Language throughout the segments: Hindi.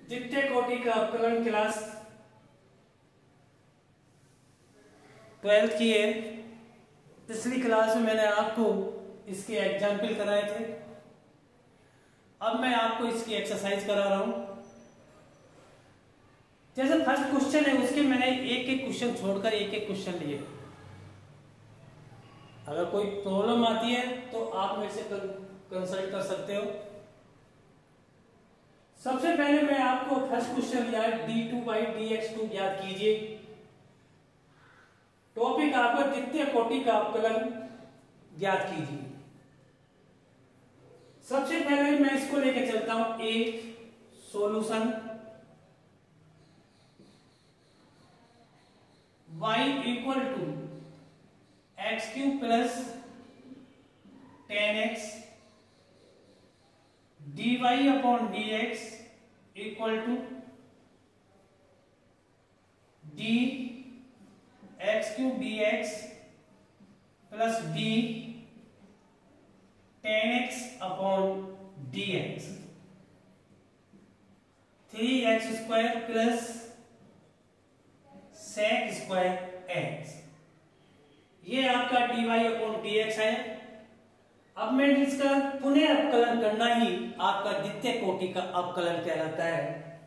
द्वितीय कोटि का अपकलन क्लास 12th की है। पिछली क्लास में मैंने आपको इसके एग्जाम्पल कराए थे। अब मैं आपको इसकी एक्सरसाइज करा रहा हूं। जैसे फर्स्ट क्वेश्चन है उसके मैंने एक एक क्वेश्चन छोड़कर एक एक क्वेश्चन लिए। अगर कोई प्रॉब्लम आती है तो आप मेरे से कंसल्ट कर सकते हो। सबसे पहले मैं आपको फर्स्ट क्वेश्चन लिया है d2/dx2 ज्ञात कीजिए। टॉपिक आपका द्वितीय कोटि का अपकलन ज्ञात कीजिए। सबसे पहले मैं इसको लेके चलता हूं A solution y equal to x³ plus 10x dy/dx equal to dx³ dx plus d 10x/dx 3x² plus sec²x। ये आपका dy/dx है। अब मैं इसका पुनः अपकलन करना ही आपका द्वितीय कोटि का अपकलन कहलाता है।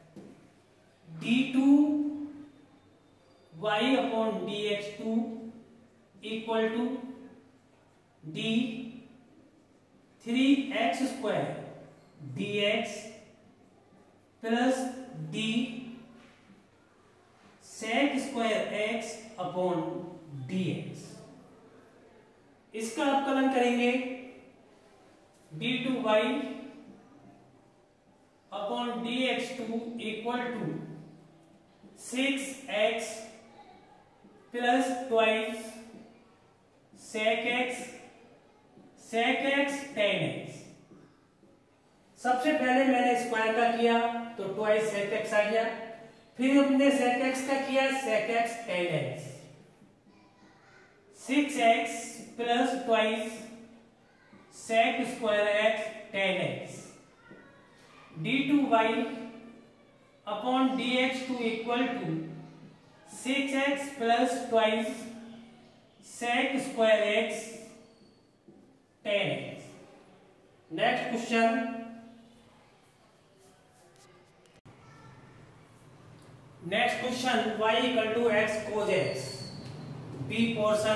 d2y/dx2 equal to d 3x² dx plus d sec²x/dx। इसका अपकलन करेंगे d2y/dx2 equal to 6x plus twice sec_x 10x। सबसे पहले मैंने स्क्वायर का किया तो ट्वाइस sec_x आ गया, फिर हमने sec_x का किया sec_x 10x 6x plus twice sec²x 10x d2y/dx2 equal to 6x plus twice sec²x 10x। Next question y equal to x cos x B portion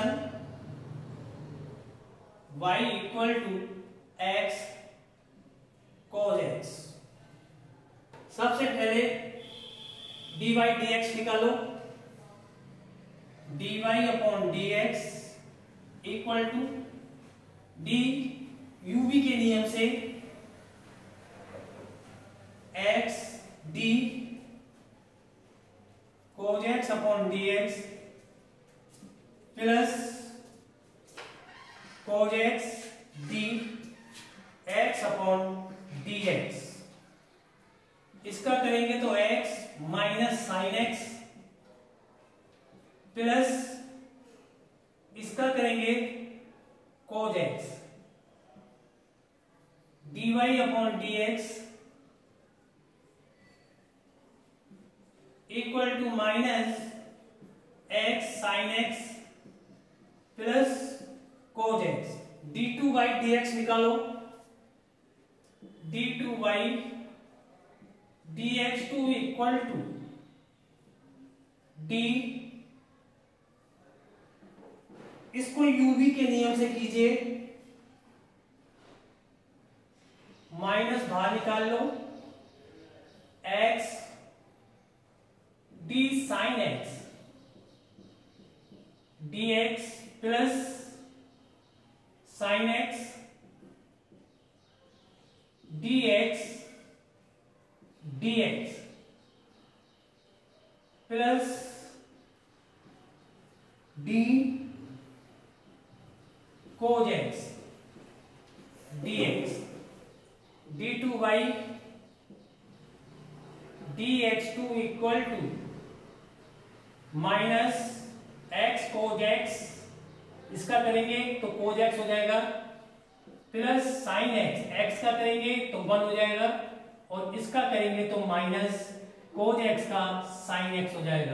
y equal to x cos x। सबसे पहले dy/dx निकालो। dy/dx equal to d uv के नियम से x d cos x/dx plus cos x d x/dx। इसका करेंगे तो x minus sine x plus इसका करेंगे cos x dy/dx equal to minus x sine x plus cos x। d2/dx निकालो। d2/dx2 इक्वल टू d इसको uv के नियम से कीजिए, माइनस बाहर निकाल लो x d sine x dx plus sine x dx plus d cos x dx d2/dx2 equal to minus x cos x, इसका करेंगे तो cos x हो जाएगा प्लस साइन x, x का करेंगे तो 1 हो जाएगा और इसका करेंगे तो माइनस कोज एक्स का साइन एक्स हो जाएगा,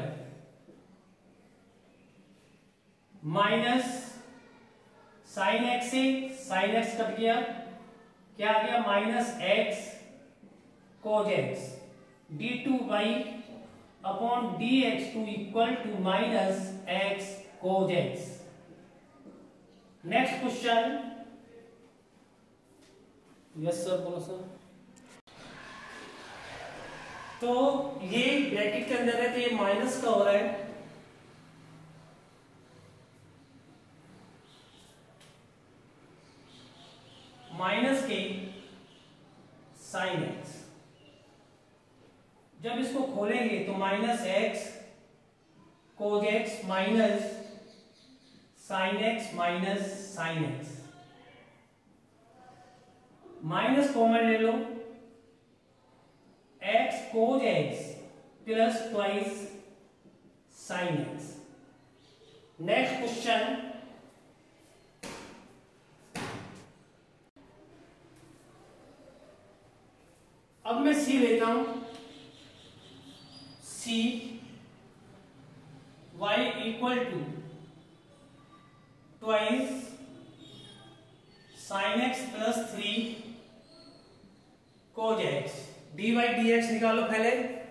माइनस साइन एक्स से साइन एक्स कट गया, क्या आ गया minus x cos x d two by upon d x two equal to minus x cos x. Next question, yes sir बोलो सर। तो ये ब्रैकेट के अंदर है तो ये माइनस का हो रहा है, माइनस के साइन एक्स। जब इसको खोलेंगे तो minus x cos x minus sine x minus sine x, minus common ले लो, x cos x plus twice sine x. Next question, अब मैं सी लेता हूं, C y equal to twice sine x plus 3 cos x, d y d x निकालो पहले,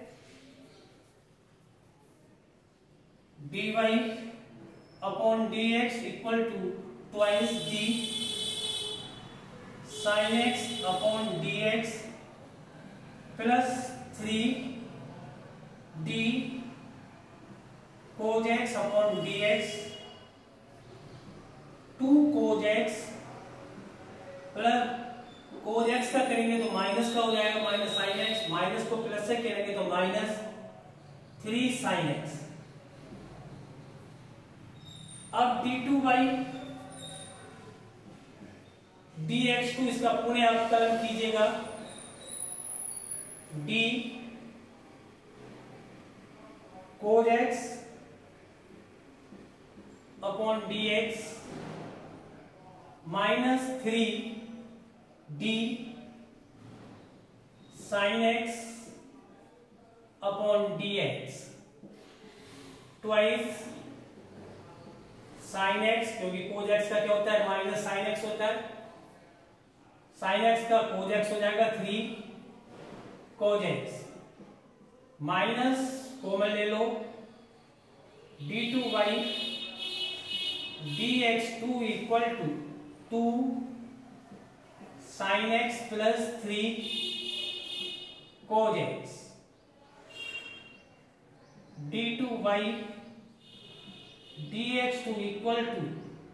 d y upon d x equal to twice d sine x upon d x plus 3 d cos x upon d x, 2 cos x plus cos x का करेंगे तो माइनस का हो जाएगा माइनस साइन एक्स, माइनस को प्लस से करेंगे तो माइनस 3 साइन एक्स। अब d2 बाई dx2 इसका पुनः अवकलन कीजिएगा, d cos x upon dx minus 3 d sine x upon dx twice sine x, क्योंकि कोज एक्स का क्या होता है माइनस साइन एक्स होता है, साइन एक्स का कोज एक्स हो जाएगा 3 कोज एक्स माइनस कॉमन ले लो, d2 by dx2 equal to 2 sine x plus 3 cos x, d2 by dx2 equal to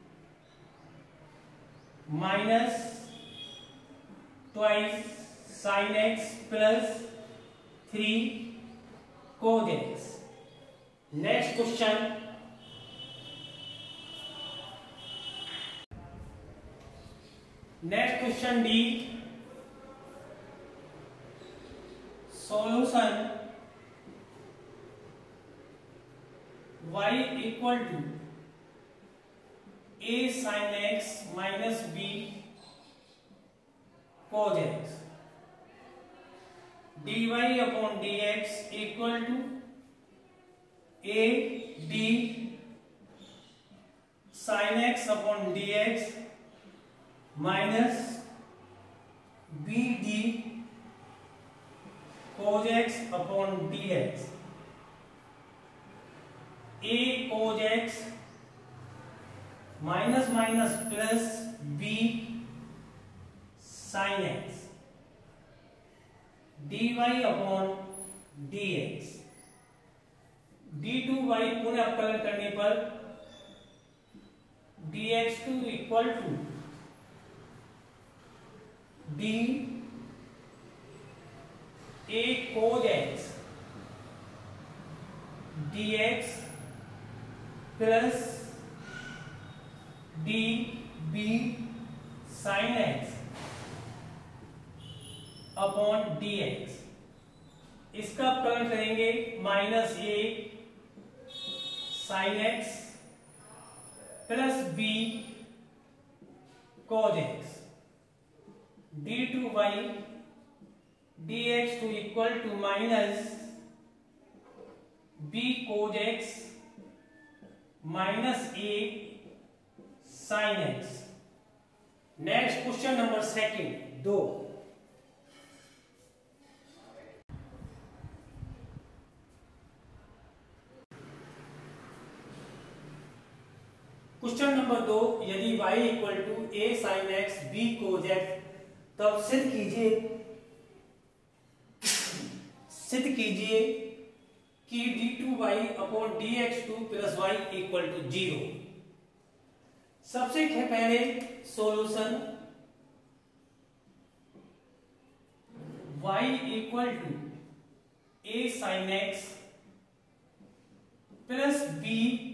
minus twice sine x plus 3 cos x. Next question, next question D, solution y equal to a sin x minus b cos x, dy upon dx equal to a d sin x upon dx minus b d cos x upon dx, a cos x minus minus plus b sin x dy upon dx, d2 by पुनः अवकलन करने पर dx2 equal to d a cos x dx plus d b sine x upon d x, इसका अवकलन करेंगे minus a sine x plus b cos x, d two by d x two equal to minus b cos x minus a sine x. Next question number second 2। Question number 2, यदि y equal to a sine x B cos x, तब सिद्ध कीजिए कि d2y upon dx2 plus y equal to 0। सबसे पहले solution y equal to a sine x plus b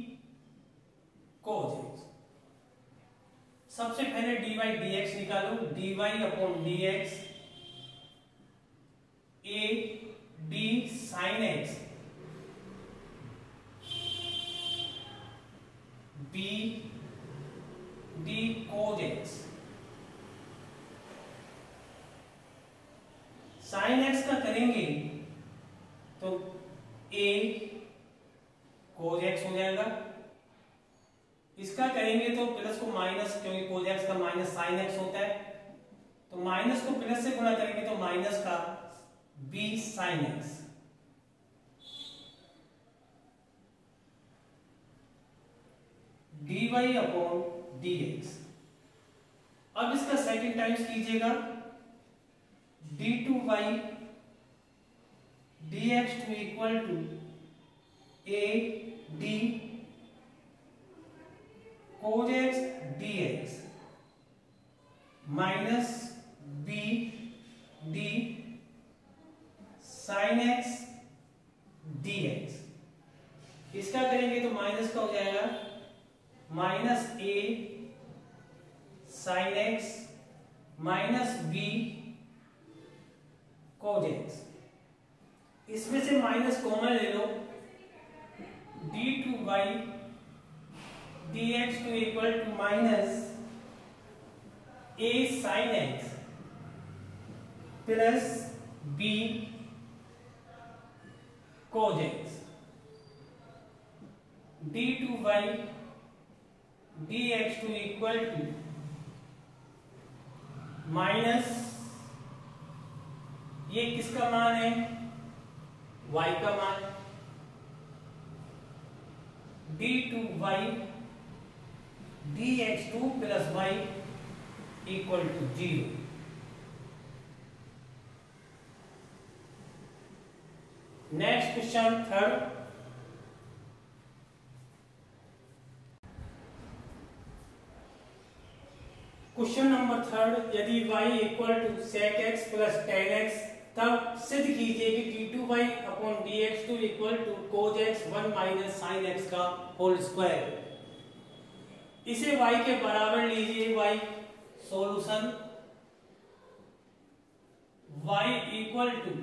cos x. सबसे पहले dy dx निकालो, dy upon dx a d sine x b d cos x. Sine x का करेंगे तो a कोज एक्स हो जाएगा, इसका करेंगे तो प्लस को माइनस, क्योंकि कोज एक्स का माइनस साइन एक्स होता है, तो माइनस को प्लस से गुणा करेंगे तो माइनस का b sine x. dy upon dx। अब इसका सेकंड टाइम्स कीजिएगा, d2y dx2 equal to a d cos x dx minus b d sine x dx। इसका करेंगे तो माइनस का हो जाएगा minus a sine x minus b cos x. इसमें से माइनस कॉमन ले लो, d2y dx2 equal to minus a sine x plus b cos x. d2y dx2 equal to minus, ये किसका मान है, y का मान, d2y dx2 plus y equal to 0। Next question third. Question number third, यदि y equal to sec x plus tan x, तब सिद्ध कीजिए कि d2y upon dx2 equal to cos x 1 minus sin x का होल स्क्वायर। इसे y के बराबर लीजिए, y solution y equal to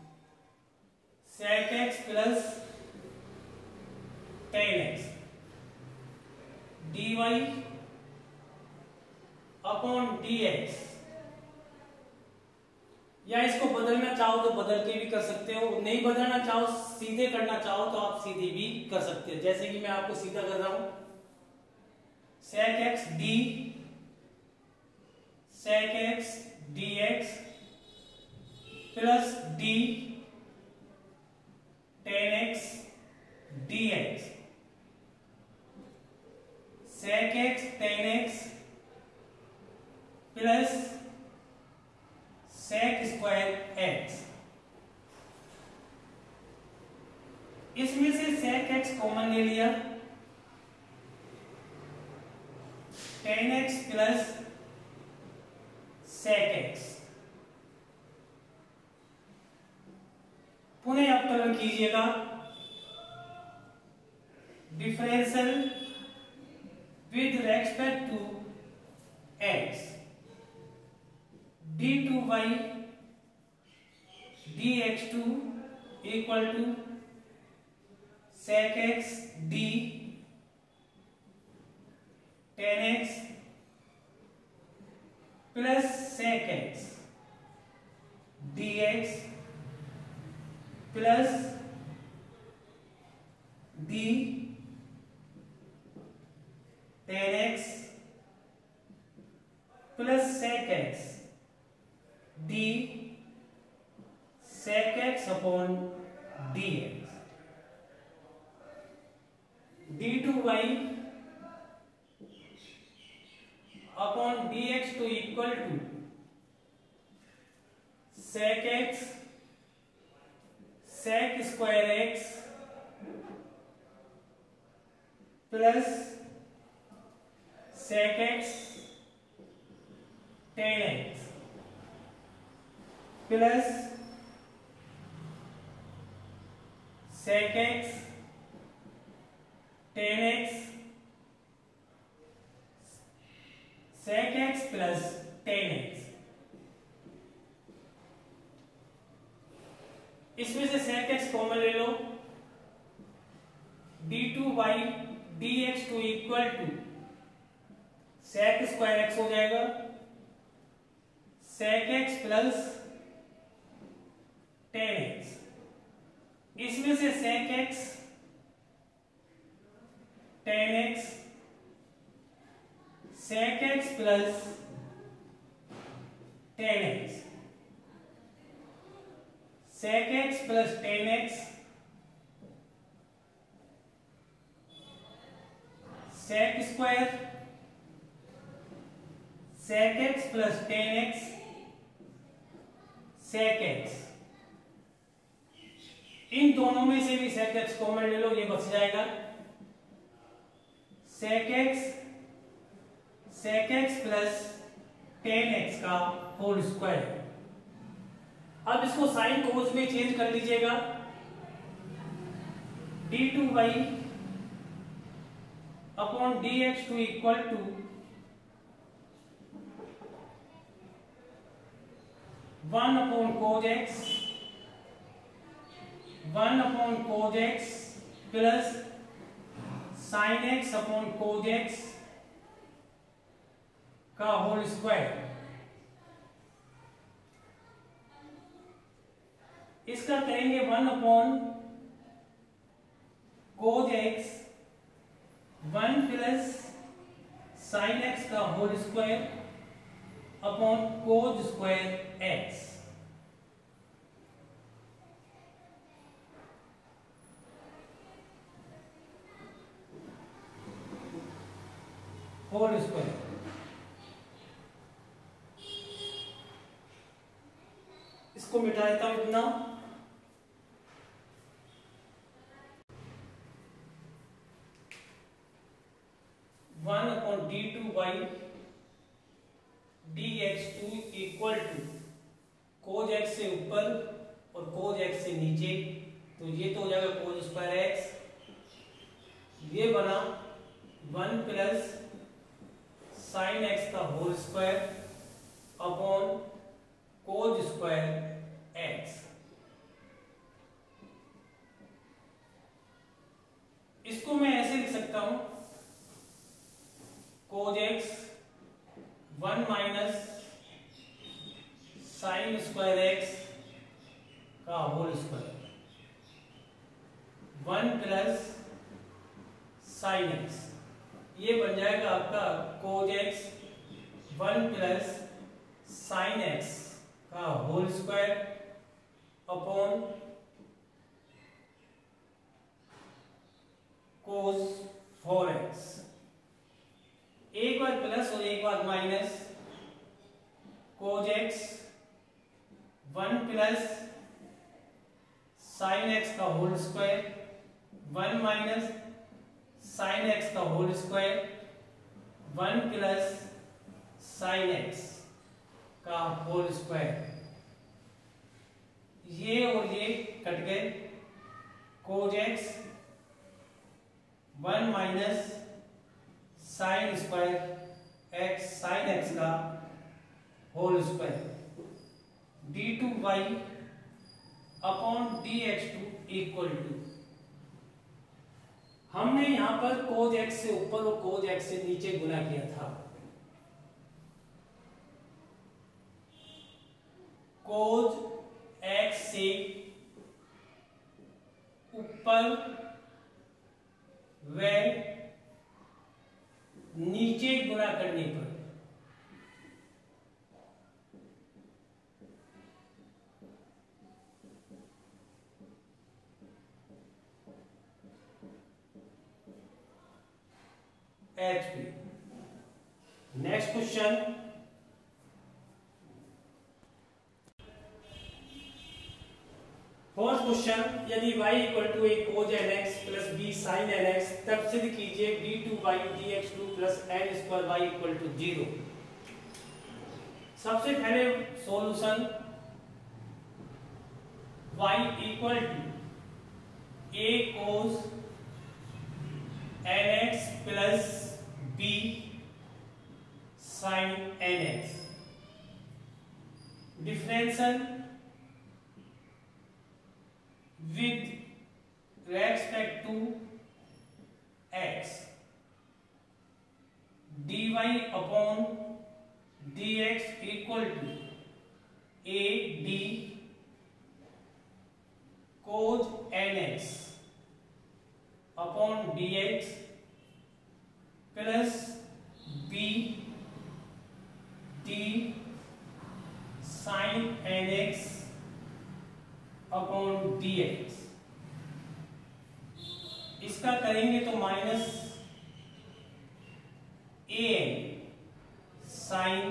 sec x plus tan x dy upon dx, या इसको बदलना चाहो तो बदल के भी कर सकते हो, नहीं बदलना चाहो सीधे करना चाहो तो आप सीधे भी कर सकते हो। जैसे कि मैं आपको सीधा कर रहा हूं, sec x d sec x dx plus d tan x dx, sec x tan x plus sec square x। इसमें से sec x कॉमन ले लिया, tan x plus sec x। पुनः अवकलन कीजिएगा, differential with respect to x, d2y dx2 equal to sec x d tan x plus sec x dx plus d sec x upon dx, d2y upon dx two equal to sec x sec square x plus sec x tan x plus sec x tan x sec x plus tan x। इसमें से sec x कॉमन ले लो, d2y dx two equal to sec square x हो जाएगा, sec x plus tan x। इसमें से sec x tan x sec x plus tan x sec x plus tan x sec square sec x plus tan x sec x। इन दोनों में से भी sec x कॉमन ले लो, ये बच जाएगा sec x plus tan x का होल स्क्वायर। अब इसको साइन कोस में चेंज कर लीजिएगा, d2y upon dx two equal to 1 upon cos x 1 upon cos x plus sin x upon cos x का होल स्क्वायर। इसका करेंगे 1 upon cos x 1 plus sin x का whole square upon cos square x। Whole square. इसको मिटा देता हूं इतना, one upon d2y dx two equal to cos x से ऊपर और cos x से नीचे, तो ये तो हो जाएगा cos स्क्वायर x, ये बना 1 प्लस sin x का whole square upon cos square x। इसको मैं ऐसे लिख सकता हूं cos x 1 minus sin square x का whole square 1 plus sin x, ये बन जाएगा आपका cos x 1 plus sin x का whole square upon cos 4x। एक बार प्लस और एक बार minus, cos x 1 plus sin x का whole square 1 minus sin x का whole square 1 plus sin x का होल स्क्वायर। ये और ये कट गए, cos x 1 minus sin square x sin x का whole square d2y upon dx two equal to, हमने यहां पर cos x से ऊपर और cos x से नीचे गुना किया था, cos x से ऊपर व नीचे गुणा करने पर H P. Next question, fourth question, यदि y equal to a cos nx plus b sin nx तब सिद्ध कीजिए d2y dx2 plus n square y equal to 0। सबसे पहले solution y equal to a cos nx plus b sin nx, differential with respect to x, dy upon dx equal to a d cos nx upon dx plus b d sin nx upon dx। इसका करेंगे तो minus an sin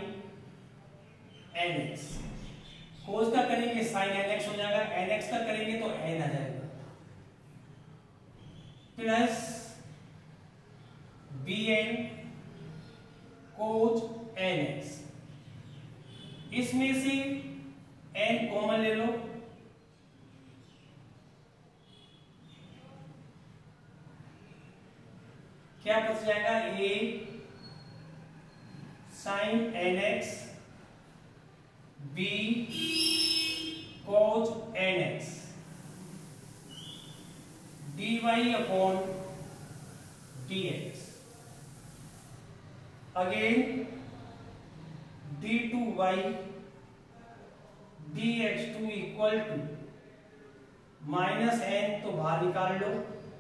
nx, cos का करेंगे sin nx हो जाएगा, nx का करेंगे तो n आ जाएगा, प्लस bn cos nx। इसमें से n कॉमन ले लो, क्या बच जाएगा, a sin nx b cos nx dy upon dx, again d2y dx2 equal to minus n तो बाहर निकाल लो,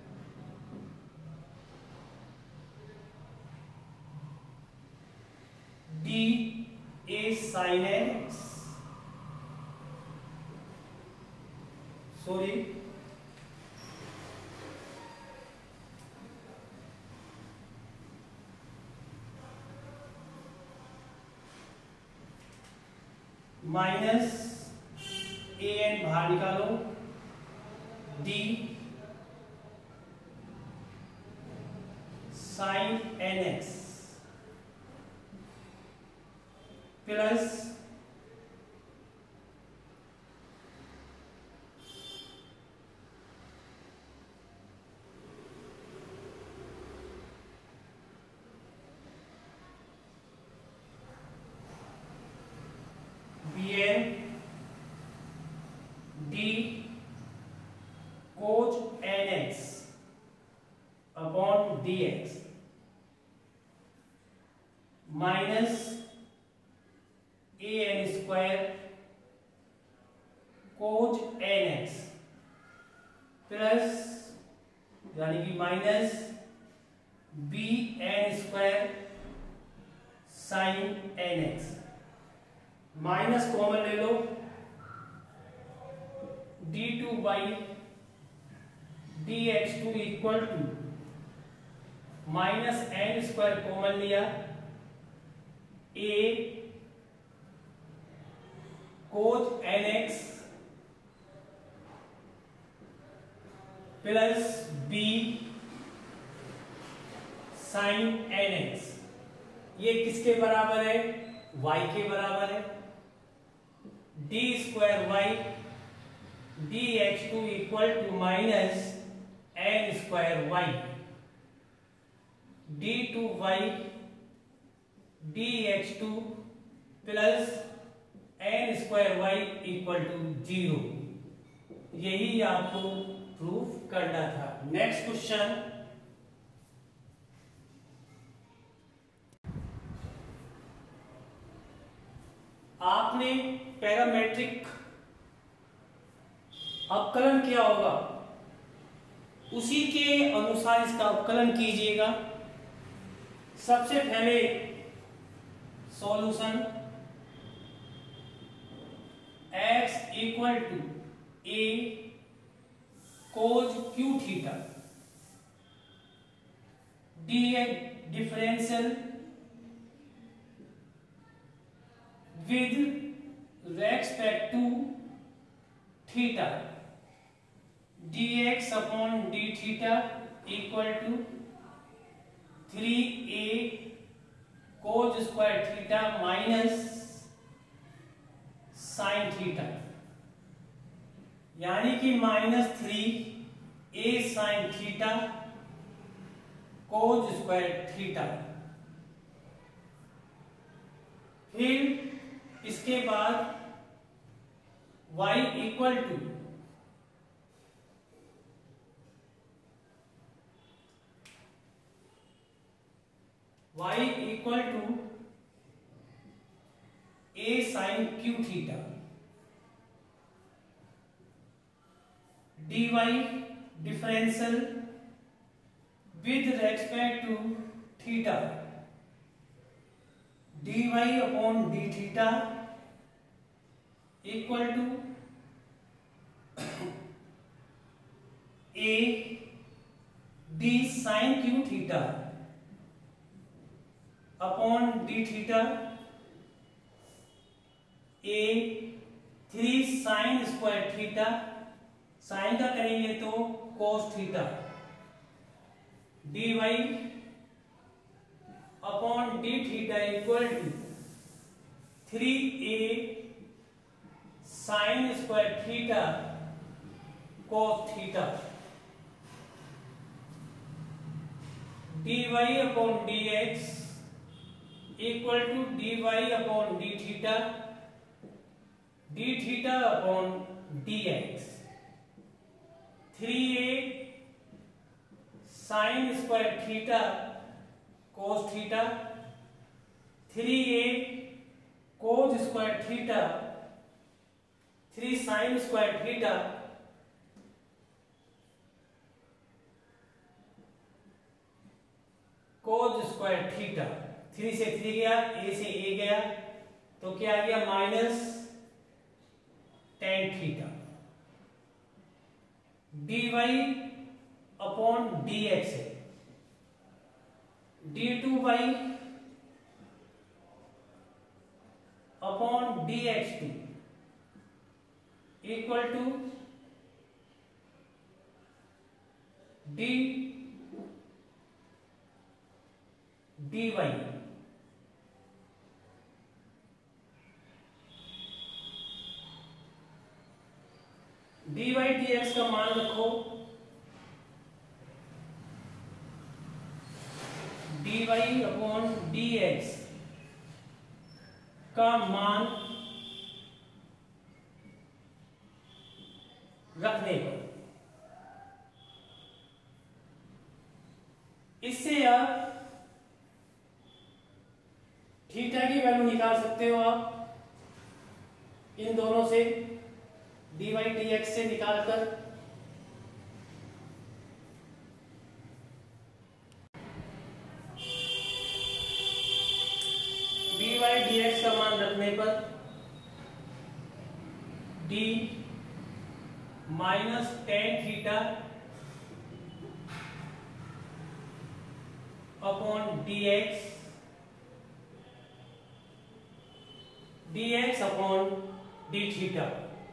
d a sin nx, sorry minus an बाहर निकालो, d sin nx plus bn d cos nx upon dx minus an square cos nx plus यानी कि minus bn square sin nx, minus common ले लो, d2y dx2 equal to minus n square common लिया, a cos nx plus b sin nx, ये किसके बराबर है, y के बराबर है, d square y dx2 equal to minus n square y, d2y dx2 plus n square y equal to 0। यही आपको प्रूफ करना था। नेक्स्ट क्वेश्चन, आपने पैरामेट्रिक अवकलन किया होगा, उसी के अनुसार इसका अवकलन कीजिएगा। सबसे पहले solution x equal to a cos q theta differential with respect to theta dx upon d theta equal to 3a cos square theta minus sine theta, यानी कि -3a sine theta cos square theta. फिर इसके बाद y equal to a sin q theta dy differential with respect to theta dy upon d theta equal to a d sin q theta upon d theta a 3 sine square theta, sine का करेंगे तो cos theta dy upon d theta equal to 3a sine square theta cos theta dy upon dx equal to dy upon d theta upon dx 3a sine square theta cos theta 3a cos square theta 3 sine square theta cos square theta, 3 से 3 गया, a से a गया, तो क्या आ गया minus tan theta dy upon dx है d2y upon dx2 equal to dy dy dx का मान रखो dy अपॉन dx का मान रखने पर इससे आप थीटा की वैल्यू निकाल सकते हो, आप इन दोनों से dy dx से निकालकर dy dx का मान रखने पर d minus tan theta upon dx upon d theta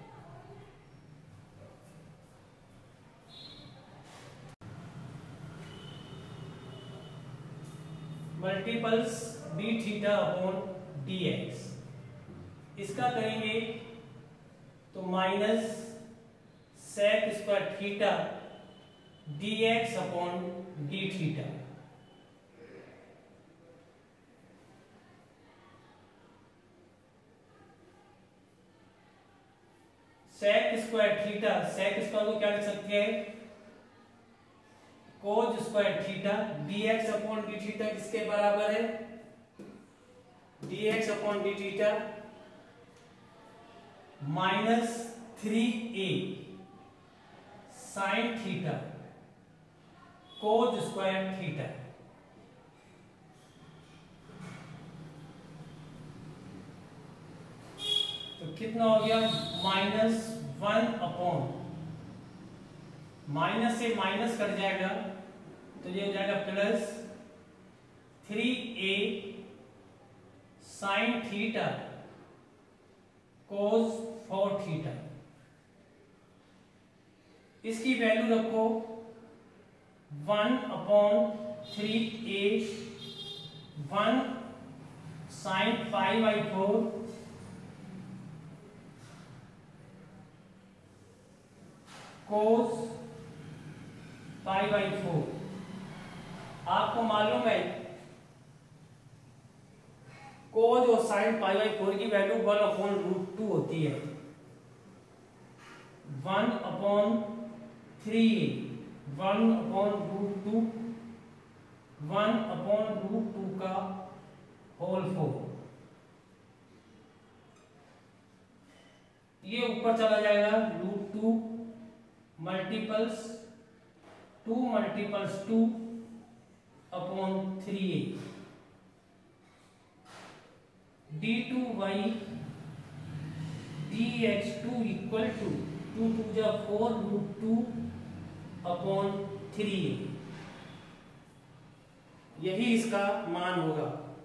multiples d theta upon dx, इसका करेंगे तो minus sec square theta dx upon d theta sec square theta, sec square को क्या लिख सकते हैं cos square theta dx upon d theta किसके बराबर है dx upon d theta minus 3a sine theta cos square theta. तो कितना हो गया -1 अपॉन, माइनस से माइनस कट जाएगा तो ये हो जाएगा प्लस 3a sin थीटा cos 4 थीटा। इसकी वैल्यू रखो 1/3a 1 sin π/4 cos π/4। आपको मालूम है cos और sin π/4 की वैल्यू 1/√2 होती है। 1/3 1/√2 1/√2 का होल 4। ये ऊपर चला जाएगा √2 multiples 2 multiples 2/3a d2y dx2 equal to 2 2 जा 4 √2/3a। यही इसका मान होगा।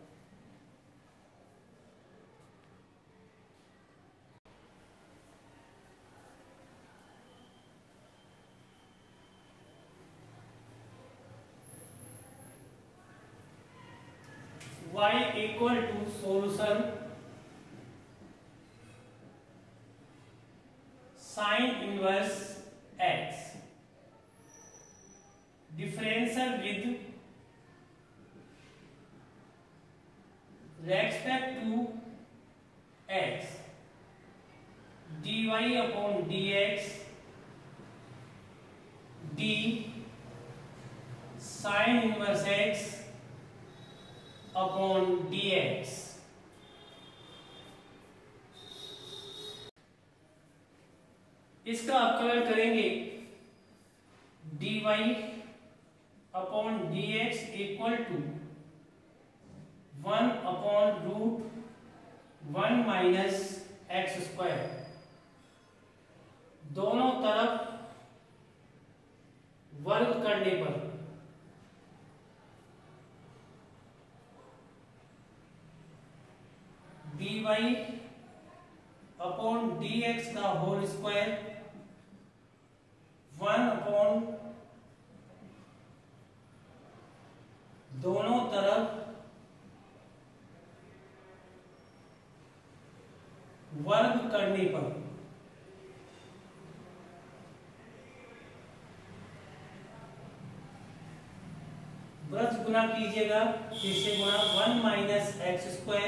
y equal to solution sine inverse x differential with respect to x dy/dx d sine inverse x upon dx। इसका अवकलन करेंगे dy/dx equal to 1/√1 minus x²। दोनों तरफ वर्ग करने पर dy/dx का होल स्क्वायर 1/ दोनों तरफ वर्ग करने पर ब्रज गुना कीजिएगा, इससे गुना 1 माइनस x²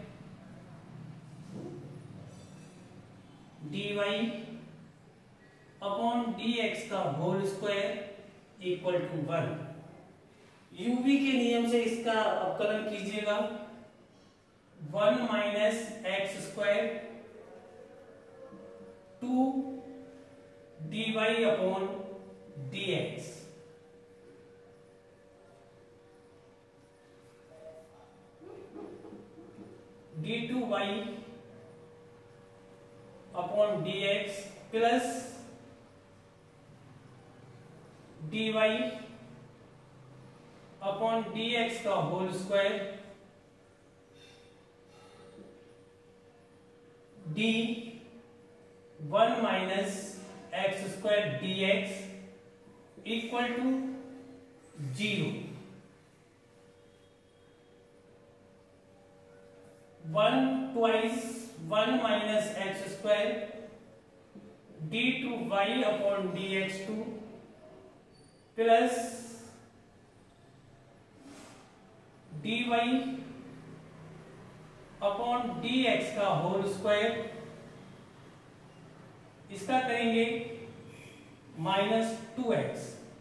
dy/dx का whole square equal to 1। U V नियम से इसका अवकलन कीजिएगा 1 minus x² 2 dy/dx। d2y/dx plus dy/dx का whole square d 1 minus x² dx equal to 0। 1 twice 1 minus x² d2y/dx2 plus dy/dx का होल स्क्वायर। इसका करेंगे -2x।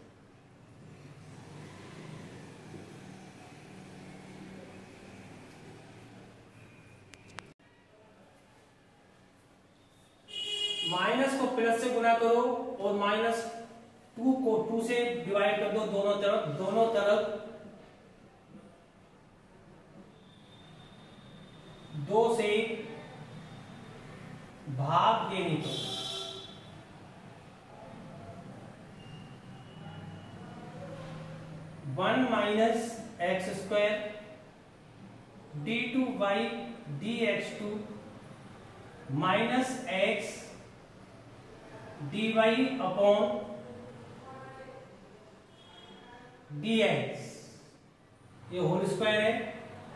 माइनस को प्लस से गुना करो और -2 को 2 से डिवाइड कर दो दोनों तरफ 2 से भाग देने पर 1 minus x² d2y dx2 minus x dy upon dx, ये होल स्क्वायर है।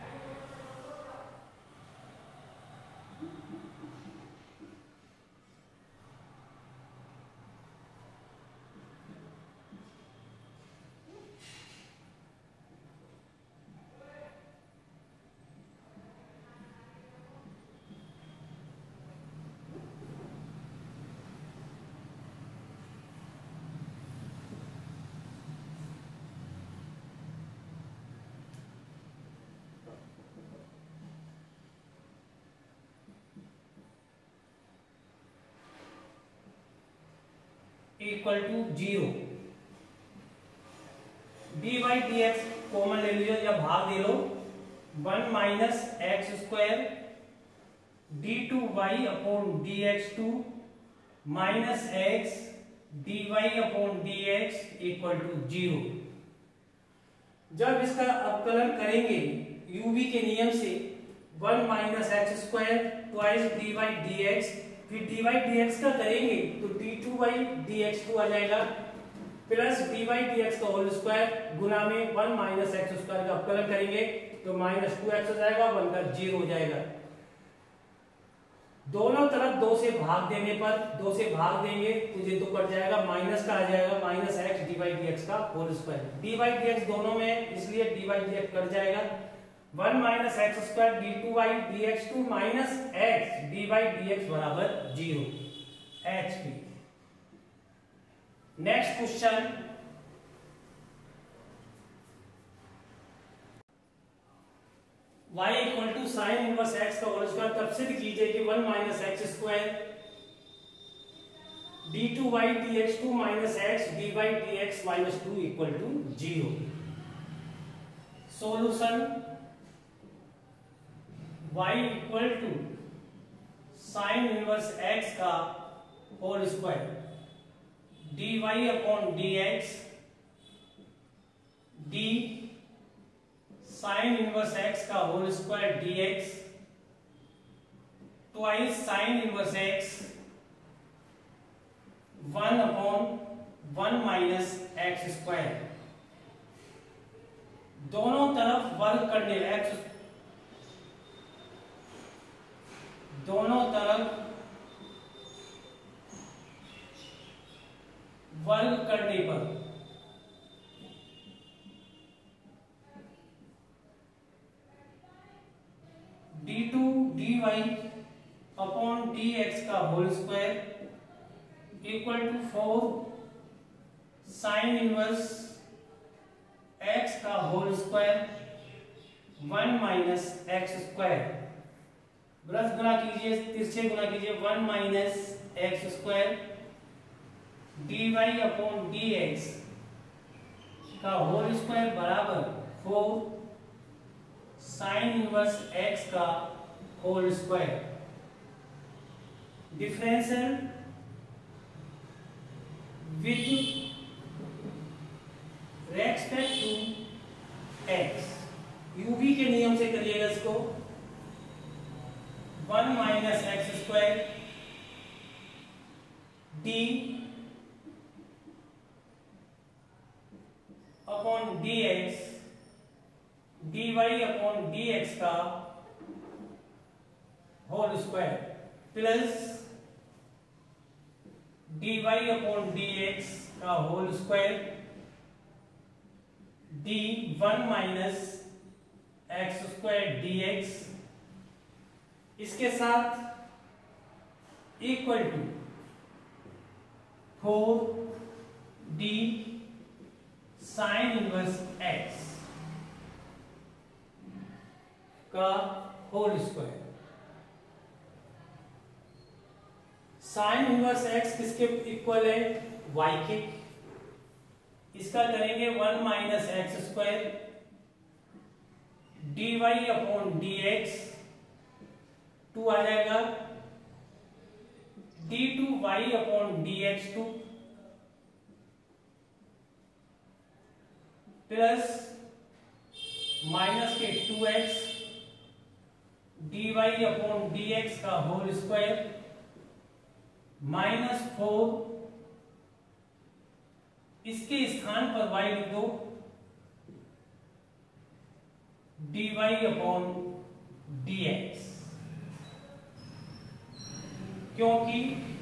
Equal to 0। D y d x common ले लीजिए या भाग दे लो। 1 minus x square d two y upon d x two minus x d y upon d x equal to 0। जब इसका अवकलन करेंगे यूवी के नियम से 1 minus x square twice d y d x, फिर डी वाई डी एक्स का करेंगे तो d two y d x two आ जाएगा plus d y d x का होल स्क्वायर गुना में 1 माइनस एक्स स्क्वायर का अवकलन करेंगे तो माइनस 2x हो जाएगा, 1 का 0 हो जाएगा। दोनों तरफ 2 से भाग देने पर 2 से भाग देंगे तो ये 2 कट जाएगा, माइनस का आ जाएगा minus x d y d x का whole square. D y d x दोनों में इसलिए d y d x cut जाएगा। 1 minus x square d two y d x two minus x d y d x बराबर 0 H P. Next question, y equal to sine inverse x का होल स्क्वायर तब सिद्ध कीजिए कि 1 minus x square d two y d x two minus x d y d x minus 2 equal to 0। Solution y equal to sine inverse x का whole square dy upon dx d sine inverse x का whole square dx twice sine inverse x 1 upon 1 minus x square. दोनों तरफ वर्ग करने x, दोनों तरफ वर्ग करने पर d two d y upon d x का whole square equal to 4 sine inverse x का whole square 1 minus x square. ब्रश गुना कीजिए, तिरछे गुना कीजिए, 1 minus x square d y upon d x का होल स्क्वायर बराबर 4 साइन इनवर्स एक्स का whole square. Differential with respect to x, U V नियम से करिएगा इसको। 1 minus x square d upon d x d y upon d x का whole square plus d y upon d x का whole square d 1 minus x square d x, इसके साथ equal to 4 d sine inverse x का whole square. Sine inverse x किसके इक्वल है? y के। इसका करेंगे 1 minus x square d y upon d x, 2 आ जाएगा, d two y upon d x 2 plus minus के 2x dy/dx का होल स्क्वायर -4, इसके स्थान पर y लिख दो, dy/dx, क्योंकि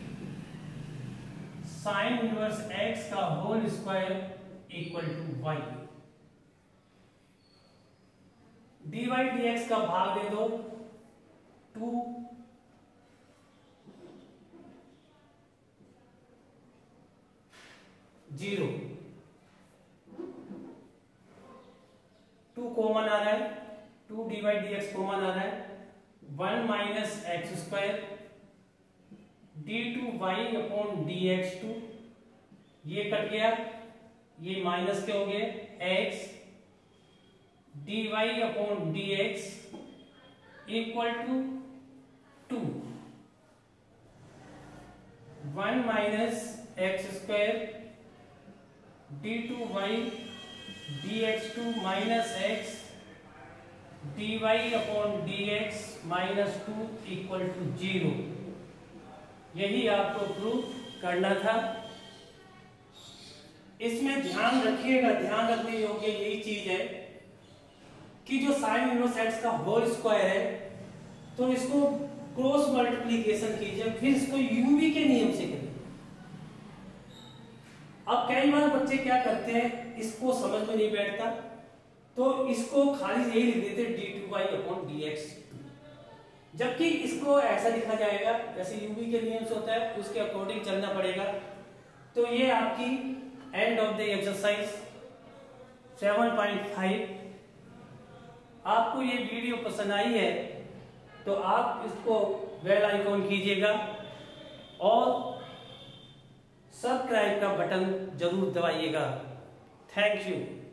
साइन इनवर्स x का whole square equal to y। dy/dx का भाग दे दो 2 0, 2 कॉमन आ रहा है, 2 dy/dx कॉमन आ रहा है, 1 माइनस एक्स स्क्वायर d2y/dx2, ये कट गया, ये माइनस के हो गए x dy/dx equal to 2, 1 minus x square d2y/dx2 minus x dy/dx minus 2 equal to 0। यही आपको प्रूफ करना था। इसमें ध्यान रखिएगा, ध्यान रखने योग्य यही चीज है कि जो साइन इनवर्स एक्स का होल स्क्वायर है, तो इसको क्रॉस मल्टीप्लिकेशन कीजिए, फिर इसको यूवी के नियम से करिए। अब कई बार बच्चे क्या करते हैं, इसको समझ में नहीं बैठता, तो इसको खाली यही लिख देते d2y/dx, जबकि इसको ऐसा लिखा जाएगा जैसे यूवी के नियम से होता है, उसके अकॉर्डिंग चलना पड़ेगा। तो ये आपकी एंड ऑफ द एक्सरसाइज 7.5। आपको ये वीडियो पसंद आई है तो आप इसको बेल आइकॉन कीजिएगा और सब्सक्राइब का बटन जरूर दबाइएगा। Thank you.